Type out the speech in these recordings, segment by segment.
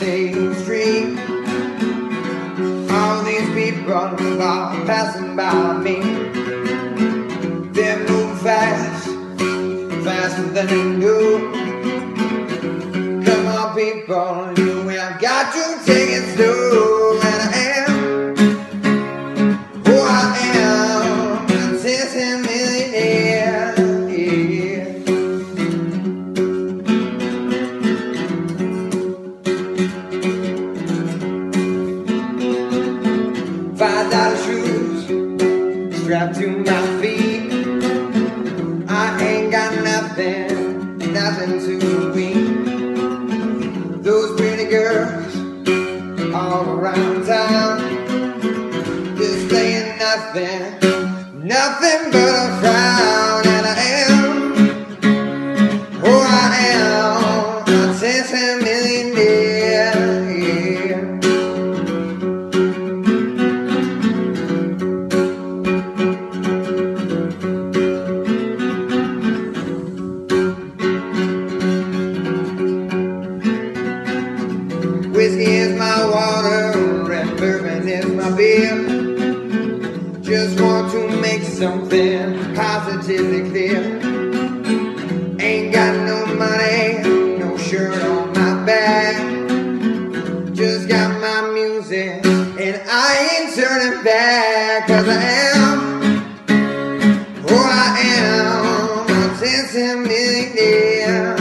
Main Street. All these people are passing by me. They're moving fast, faster than they do. Come on people, you have got to take it slow. And I am who I am, a Cent Millionaire. $5 shoes strapped to my feet. I ain't got nothing to eat. Those pretty girls all around town, displaying nothing but a frown. And I am who I am, a Cent Millionaire. Whiskey is my water, and bourbon is my beer. Just want to make something positively clear. Ain't got no money, no shirt on my back. Just got my music, and I ain't turning back. 'Cause I am who I am, a Cent Millionaire.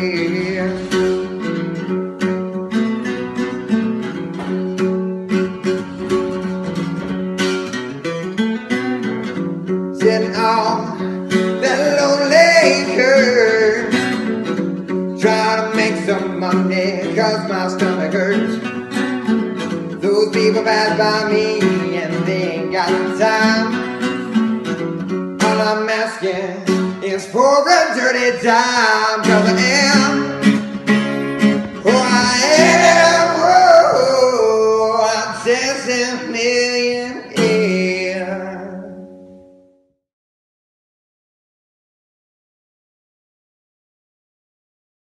Sitting on that lonely curb, trying to make some money 'cause my stomach hurts. Those people pass by me and they ain't got the time. All I'm asking is for a dirty dime. 'Cause I am